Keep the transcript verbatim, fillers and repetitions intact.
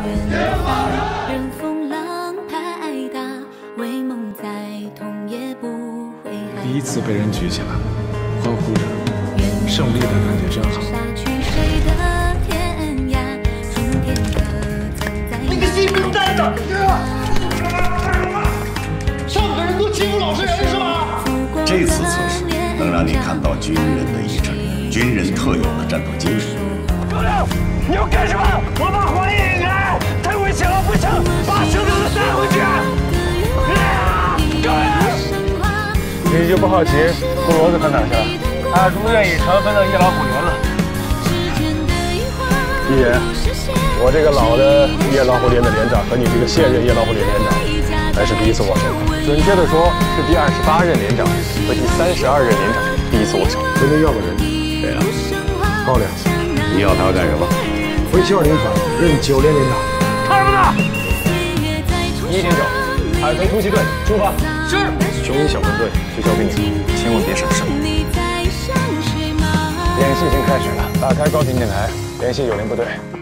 第一次被人举起来，欢呼着，胜利的感觉真好。 你个新笨蛋的！上个人都欺负老实人是吧？ 这次测试能让你看到军人的意志力，军人特有的战斗精神。高亮，你要干什么？我把火焰引开，太危险了，不行，把兄弟们带回去。高亮。 你就不好奇胡骡子跑哪去了？他如愿以偿分到夜老虎连了。一爷，我这个老的夜老虎连的连长和你这个现任夜老虎连连长，还是第一次握手。准确的说，是第二十八任连长和第三十二任连长第一次握手。真的要个人？对了，高亮， 你要他干什么？ 回七二零团任九连连长。看什么呢？一点九，海豚突击队出发。是。 雄鹰小分队就交给你了，千万别闪失。演戏已经开始了，打开高频电台，联系友邻部队。